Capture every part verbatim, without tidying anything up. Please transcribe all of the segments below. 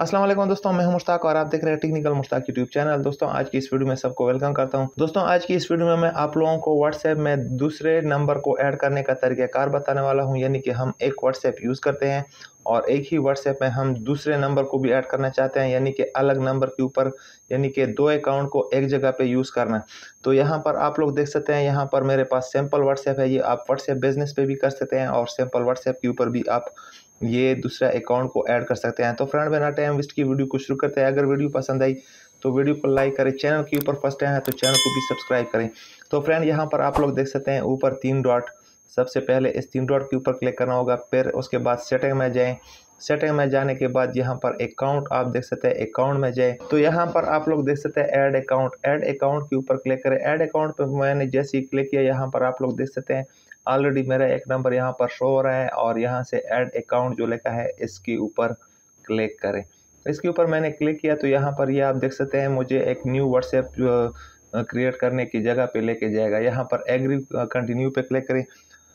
अस्सलाम वालेकुम दोस्तों, मैं हूं मुश्ताक और आप देख रहे हैं टेक्निकल मुश्ताक यूट्यूब चैनल। दोस्तों आज की इस वीडियो में सबको वेलकम करता हूं। दोस्तों आज की इस वीडियो में मैं आप लोगों को व्हाट्सएप में दूसरे नंबर को ऐड करने का तरीक़ाकार बताने वाला हूं। यानी कि हम एक व्हाट्सएप यूज़ करते हैं और एक ही व्हाट्सएप में हम दूसरे नंबर को भी ऐड करना चाहते हैं, यानी कि अलग नंबर के ऊपर, यानी कि दो अकाउंट को एक जगह पे यूज़ करना। तो यहाँ पर आप लोग देख सकते हैं, यहाँ पर मेरे पास सिंपल व्हाट्सएप है। ये आप व्हाट्सएप बिजनेस पे भी कर सकते हैं और सिंपल व्हाट्सएप के ऊपर भी आप ये दूसरा अकाउंट को ऐड कर सकते हैं। तो फ्रेंड बिना टाइम वेस्ट की वीडियो को शुरू करते हैं। अगर वीडियो पसंद आई तो वीडियो को लाइक करें, चैनल के ऊपर फर्स्ट टाइम है तो चैनल को भी सब्सक्राइब करें। तो फ्रेंड यहाँ पर आप लोग देख सकते हैं ऊपर तीन डॉट, सबसे पहले इस तीन डॉट के ऊपर क्लिक करना होगा, फिर उसके बाद सेटिंग में जाएं। सेटिंग में जाने के बाद यहाँ पर अकाउंट आप देख सकते हैं, अकाउंट में जाएं तो यहाँ पर आप लोग देख सकते हैं ऐड अकाउंट। ऐड अकाउंट के ऊपर क्लिक करें। ऐड अकाउंट पर मैंने जैसे ही क्लिक किया, यहाँ पर आप लोग देख सकते हैं ऑलरेडी मेरा एक नंबर यहाँ पर शो हो रहा है और यहाँ से ऐड अकाउंट जो लिखा है इसके ऊपर क्लिक करें। इसके ऊपर मैंने क्लिक किया तो यहाँ पर ये यह आप देख सकते हैं मुझे एक न्यू व्हाट्सएप क्रिएट करने की जगह पे लेके जाएगा। यहाँ पर एग्री कंटिन्यू पे क्लिक करें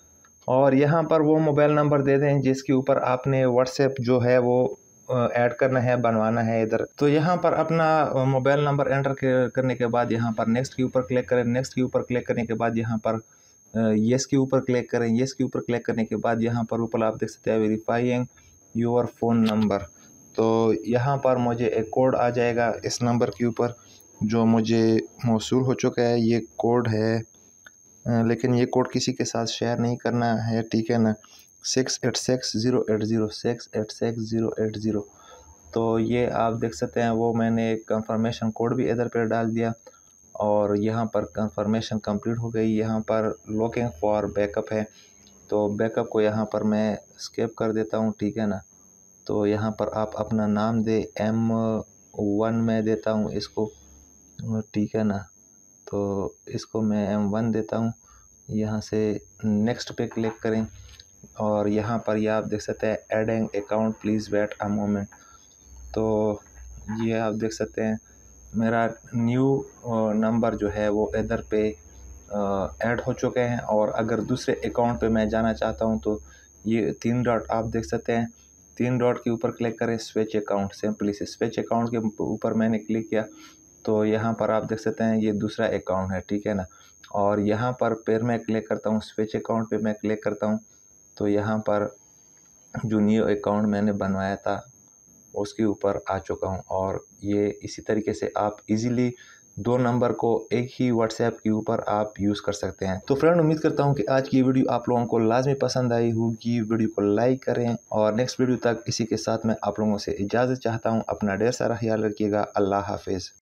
और यहाँ पर वो मोबाइल नंबर दे दें जिसके ऊपर आपने व्हाट्सएप जो है वो ऐड करना है, बनवाना है इधर। तो यहाँ पर अपना मोबाइल नंबर एंटर करने के बाद यहाँ पर नेक्स्ट के ऊपर क्लिक करें। नेक्स्ट के ऊपर क्लिक करने के बाद यहाँ पर येस के ऊपर क्लिक करें। येस के ऊपर क्लिक करने के बाद यहाँ पर ऊपर आप देख सकते हैं वेरीफाइंग योर फ़ोन नंबर। तो यहाँ पर मुझे एक कोड आ जाएगा इस नंबर के ऊपर जो मुझे मौसूल हो चुका है। ये कोड है, लेकिन ये कोड किसी के साथ शेयर नहीं करना है, ठीक है ना। Six eight six zero eight zero six eight six zero eight zero. तो ये आप देख सकते हैं वो मैंने कंफर्मेशन कोड भी इधर पर डाल दिया और यहाँ पर कंफर्मेशन कंप्लीट हो गई। यहाँ पर लुकिंग फॉर बैकअप है तो बैकअप को यहाँ पर मैं स्किप कर देता हूँ, ठीक है ना। तो यहाँ पर आप अपना नाम दे, एम वन में देता हूँ इसको, ठीक है ना। तो इसको मैं एम वन देता हूँ। यहाँ से नेक्स्ट पे क्लिक करें और यहाँ पर ये आप देख सकते हैं adding account please wait a moment. तो ये आप देख सकते हैं मेरा न्यू नंबर जो है वो इधर पे ऐड हो चुके हैं और अगर दूसरे अकाउंट पे मैं जाना चाहता हूँ तो ये तीन डॉट आप देख सकते हैं, तीन डॉट के ऊपर क्लिक करें, स्विच अकाउंट। सिंपली से स्विच अकाउंट के ऊपर मैंने क्लिक किया तो यहाँ पर आप देख सकते हैं ये दूसरा अकाउंट है, ठीक है ना। और यहाँ पर फिर मैं क्लिक करता हूँ, स्विच अकाउंट पे मैं क्लिक करता हूँ तो यहाँ पर जो न्यू अकाउंट मैंने बनवाया था उसके ऊपर आ चुका हूँ। और ये इसी तरीके से आप इजीली दो नंबर को एक ही व्हाट्सएप के ऊपर आप यूज़ कर सकते हैं। तो फ्रेंड उम्मीद करता हूँ कि आज की वीडियो आप लोगों को लाजमी पसंद आई होगी। वीडियो को लाइक करें और नेक्स्ट वीडियो तक इसी के साथ मैं आप लोगों से इजाज़त चाहता हूँ। अपना ढेर सारा ख्याल रखिएगा। अल्लाह हाफिज़।